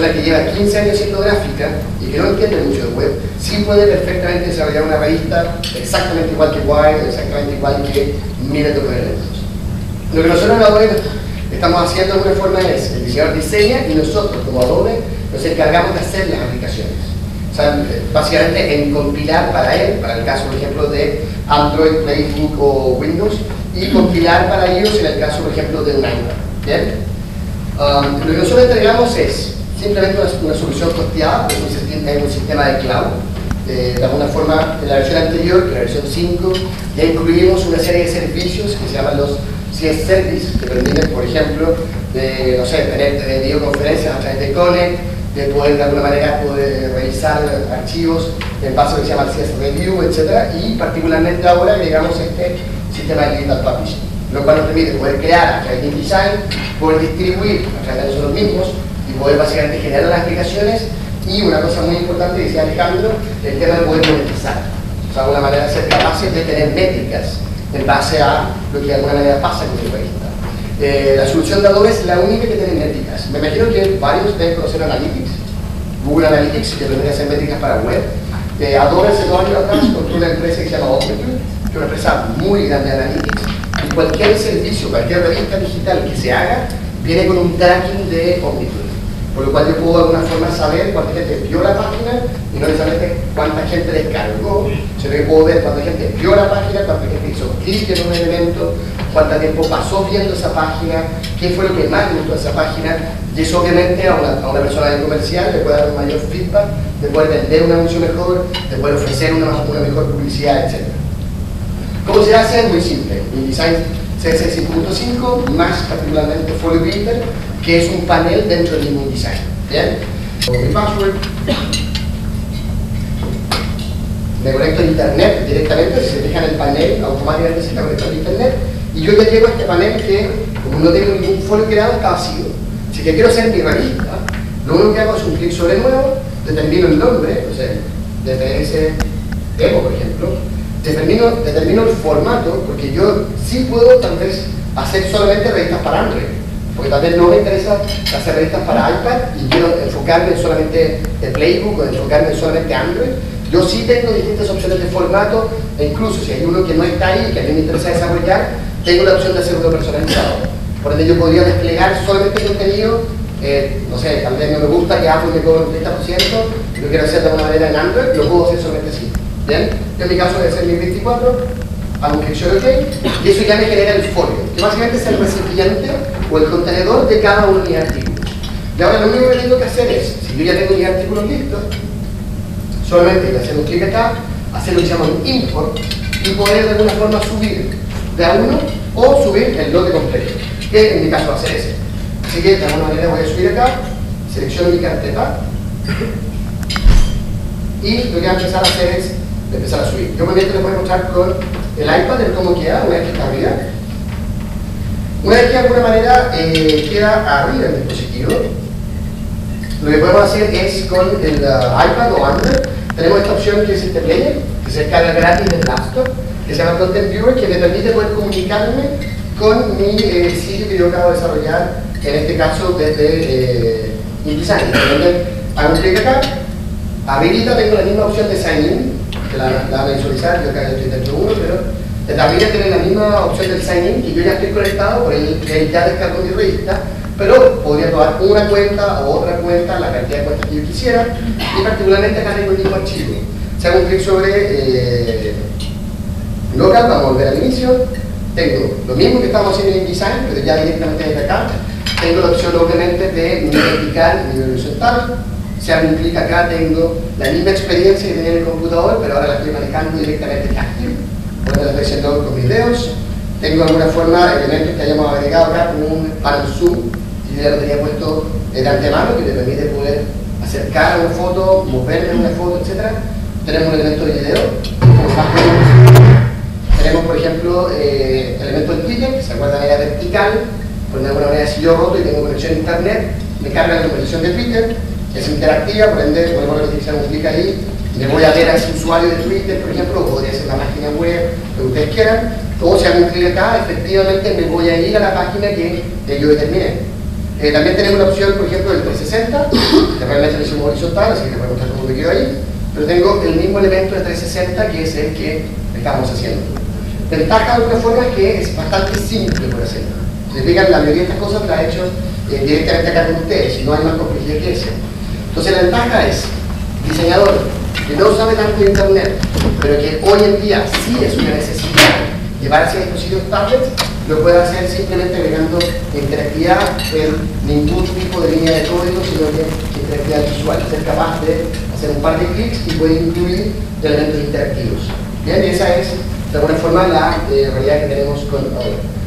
persona que lleva 15 años haciendo gráfica y que no entiende mucho de web, sí puede perfectamente desarrollar una revista exactamente igual que Wired, exactamente igual que miles de otros elementos. Lo que nosotros en Adobe estamos haciendo de alguna forma es, el diseñador diseña y nosotros como Adobe nos encargamos de hacer las aplicaciones. O sea, básicamente en compilar para él, para el caso por ejemplo de Android, Facebook o Windows, y compilar para ellos en el caso por ejemplo de un iPad. ¿Bien? Lo que nosotros entregamos es simplemente una solución costeada, es un sistema de cloud. De alguna forma, en la versión anterior, que la versión 5, ya incluimos una serie de servicios que se llaman los CS Service, que permiten, por ejemplo, de, no sé, tener videoconferencias a través de Connect, de poder de alguna manera poder revisar archivos en paso que se llama el CS Review, etc. Y particularmente ahora agregamos este sistema de Digital Publishing, lo cual nos permite poder crear a través de InDesign, poder distribuir a través de nosotros mismos y poder básicamente generar las aplicaciones. Y una cosa muy importante, decía Alejandro, el tema de poder monetizar. O sea, una manera de ser capaces de tener métricas en base a lo que de alguna manera pasa con tu revista. La solución de Adobe es la única que tiene métricas. Me imagino que varios deben conocer Analytics, Google Analytics, que permite hacer métricas para web. Adobe hace 2 años atrás construyó una empresa que se llama Omniture, que es una empresa muy grande de Analytics, y cualquier servicio, cualquier revista digital que se haga, viene con un tracking de Omniture. Por lo cual yo puedo de alguna forma saber cuánta gente vio la página y no necesariamente cuánta gente descargó, sino que puedo ver cuánta gente vio la página, cuánta gente hizo clic en un elemento, cuánto tiempo pasó viendo esa página, qué fue lo que más le gustó a esa página, y eso obviamente a una persona de comercial le puede dar un mayor feedback, de poder vender un anuncio mejor, de poder ofrecer una mejor publicidad, etc. ¿Cómo se hace? Muy simple. InDesign CSS 5.5 más particularmente Folio Builder, que es un panel dentro del mismo InDesign. ¿Bien? Con mi password, me conecto a internet directamente, si se fijan en el panel, automáticamente se está conectado a internet, y yo ya llego a este panel que, como no tengo ningún folio creado, está vacío. Si que quiero hacer mi revista, lo único que hago es un clic sobre nuevo, determino el nombre, o sea, DTS Demo, por ejemplo, determino el formato, porque yo sí puedo tal vez hacer solamente revistas para Android, porque tal vez no me interesa hacer revistas para iPad y quiero enfocarme en solamente el Playbook o enfocarme en solamente Android. Yo sí tengo distintas opciones de formato, e incluso si hay uno que no está ahí, que a mí me interesa desarrollar, tengo la opción de hacer uno personalizado. Por ende yo podría desplegar solamente contenido, no sé, tal vez no me gusta que Apple me cobre un 30%, lo quiero hacer de alguna manera en Android, lo puedo hacer solamente así. ¿Bien? Yo en mi caso voy a hacer mi 24, hago un clic sobre OK, y eso ya me genera el folio, que básicamente es el recipiente o el contenedor de cada uno de mis artículos. Y ahora lo único que tengo que hacer es, si yo ya tengo mis artículos listos, solamente voy a hacer un clic acá, hacer lo que se llama un import, y poder de alguna forma subir de a uno o subir el lote completo, que en mi caso va a ser ese. Así que de alguna manera voy a subir acá, selecciono mi carpeta, y lo que voy a empezar a hacer es empezar a subir. Yo les voy a mostrar con el iPad el cómo queda una vez que está arriba. Una vez que de alguna manera queda arriba del dispositivo, lo que podemos hacer es con el iPad o Android, tenemos esta opción que es este player, que se descarga gratis del laptop, que se llama Content Viewer, que me permite poder comunicarme con mi sitio que yo acabo de desarrollar, en este caso desde InDesign. Hago un clic acá, habilita, tengo la misma opción de Sign In, que la van a visualizar, yo acá estoy dentro de uno, pero desde arriba tiene la misma opción del Sign In, y yo ya estoy conectado, por ahí ya descargo mi revista, pero podría tomar una cuenta o otra cuenta, la cantidad de cuentas que yo quisiera, y particularmente acá tengo el mismo archivo. Si hago un clic sobre local, vamos a volver al inicio, tengo lo mismo que estamos haciendo en InDesign, pero ya directamente desde acá, tengo la opción obviamente de nivel vertical y nivel horizontal. Si hago un clic acá tengo la misma experiencia que tenía en el computador, pero ahora la estoy manejando directamente táctil, por lo la estoy haciendo con mis dedos. Tengo de alguna forma elementos que hayamos agregado acá como un panel zoom, y ya lo tenía puesto de antemano, que te permite poder acercar una foto, moverle una foto, etc. Tenemos un elemento de video, tenemos por ejemplo elementos de Twitter, que se acuerda de manera vertical, por de alguna manera si yo roto y tengo conexión a internet, me carga la conversación de Twitter, es interactiva, por ende podemos realizar un clic ahí, me voy a ver a ese usuario de Twitter, por ejemplo, o podría ser una página web, lo que ustedes quieran, o si hago un clic acá, efectivamente me voy a ir a la página que yo determiné. También tenemos una opción, por ejemplo, del 360, que realmente lo hicimos horizontal, así que te voy a mostrar cómo me quedo ahí, pero tengo el mismo elemento de 360 que es el que estamos haciendo. Ventaja de alguna forma es que es bastante simple por hacerlo. Si se fijan, la mayoría de estas cosas las he hecho directamente acá con ustedes, y no hay más complejidad que eso. Entonces la ventaja es, diseñador que no sabe tanto de internet, pero que hoy en día sí es una necesidad llevarse a dispositivos tablets, lo puede hacer simplemente agregando interactividad en ningún tipo de línea de código, sino que interactividad visual, ser capaz de hacer un par de clics y puede incluir elementos interactivos. Bien, y esa es de alguna forma la realidad que tenemos con Adobe.